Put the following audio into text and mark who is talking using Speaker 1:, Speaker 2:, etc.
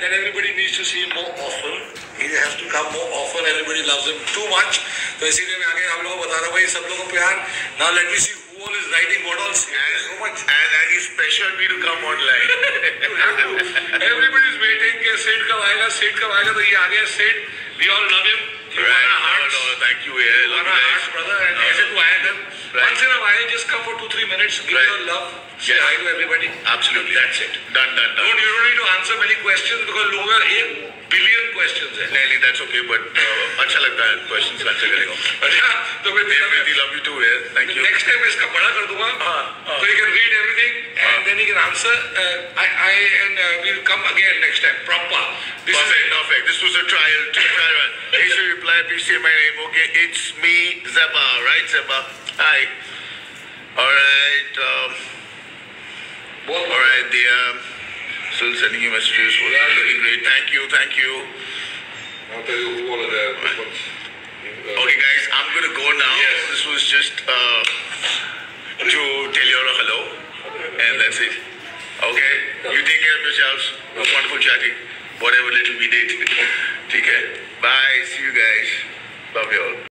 Speaker 1: that everybody needs to see him more often. He has to come more often. Everybody loves him too much. तो इसीलिए मैं आगे आप लोगों को बता रहा हूँ भाई सब लोगों को प्यार. Now let me see who all is writing what all. So much.
Speaker 2: And he's pressured me to come online.
Speaker 1: Everybody is waiting कि Sid कब आएगा तो ये आ गया Sid. We all love him.
Speaker 2: Right. No, thank you. Yeah,
Speaker 1: love you guys, brother. And ऐसे तू आया था. Once in a while, just come for 2-3 minutes. Give your love. Say hi to everybody.
Speaker 2: Absolutely.
Speaker 1: That's it.
Speaker 2: Done.
Speaker 1: You don't need to answer many questions because लोगों का 1 billion questions है.
Speaker 2: नहीं, that's okay. But अच्छा लगता है questions answer करेगा.
Speaker 1: अच्छा, तो मैं
Speaker 2: definitely love you too. Yeah, thank you.
Speaker 1: Next time इसका बड़ा कर दूँगा. So you can read everything and then you can answer. We'll come again next time. Proper.
Speaker 2: Perfect. This was a trial run. Please reply. Please say my name. Okay, it's me, Zeba. Right, Zeba? Hi. All right. They are still sending you messages. Really great. Thank you.
Speaker 1: I'll tell you who all are there.
Speaker 2: Okay, guys, I'm gonna go now.
Speaker 1: Yes.
Speaker 2: This was just to tell you all hello, and that's it. Okay. You take care of yourselves. It was wonderful chatting. Whatever little we did. Take care. Bye. See you guys. Love you all.